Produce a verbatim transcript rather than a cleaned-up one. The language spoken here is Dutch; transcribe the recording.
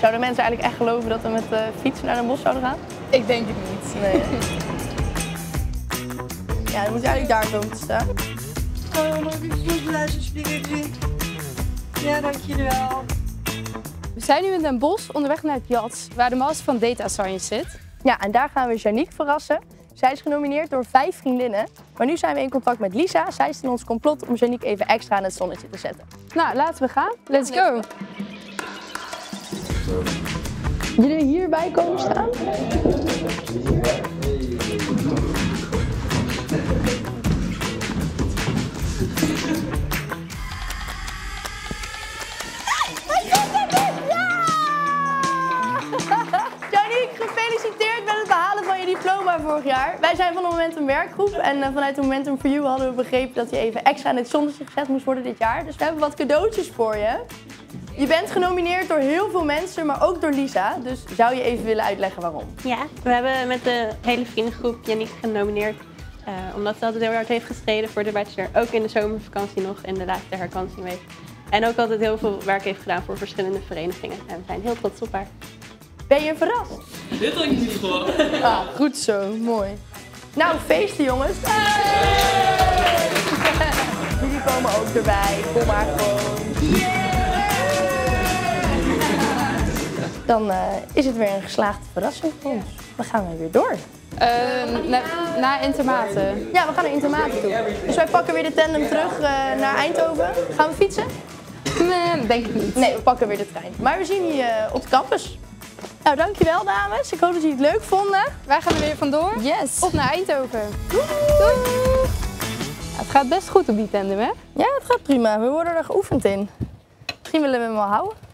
Zouden mensen eigenlijk echt geloven dat we met de fiets naar Den Bosch zouden gaan? Ik denk het niet. Nee. Ja, dan moet je eigenlijk daar komen te staan. Oh, mag ik een blazenspiegeltje? Ja, dankjewel. We zijn nu in Den Bosch onderweg naar het J A T S, waar de Master van Data Science zit. Ja, en daar gaan we Janiek verrassen. Zij is genomineerd door vijf vriendinnen. Maar nu zijn we in contact met Lisa. Zij is in ons complot om Janiek even extra in het zonnetje te zetten. Nou, laten we gaan. Let's go! Jullie hierbij komen staan? Janiek, gefeliciteerd met het behalen van je diploma vorig jaar. Wij zijn van de Momentum werkgroep en uh, vanuit de Momentum for You hadden we begrepen dat je even extra in het zonnetje gezet moest worden dit jaar. Dus we hebben wat cadeautjes voor je. Je bent genomineerd door heel veel mensen, maar ook door Lisa. Dus zou je even willen uitleggen waarom? Ja, we hebben met de hele vriendengroep Janiek genomineerd. Uh, omdat ze altijd heel hard heeft gestreden voor de bachelor. Ook in de zomervakantie nog in de laatste herkansingweek. En ook altijd heel veel werk heeft gedaan voor verschillende verenigingen. En we zijn heel trots op haar. Ben je verrast? Dit had ik niet verwacht. Ah, goed zo, mooi. Nou, feesten jongens. Hey! Jullie komen ook erbij. Kom maar gewoon. Yeah! Dan uh, is het weer een geslaagde verrassing voor ons. Dan gaan we weer door. Uh, na, na Intermaten. Ja, we gaan naar Intermaten toe. Dus wij pakken weer de tandem terug uh, naar Eindhoven. Gaan we fietsen? Nee, denk ik niet. Nee, we pakken weer de trein. Maar we zien je uh, op de campus. Nou, dankjewel dames. Ik hoop dat jullie het leuk vonden. Wij gaan er weer vandoor. Yes. Op naar Eindhoven. Doei. Doei. Ja, het gaat best goed op die tandem, hè? Ja, het gaat prima. We worden er geoefend in. Misschien willen we hem wel houden.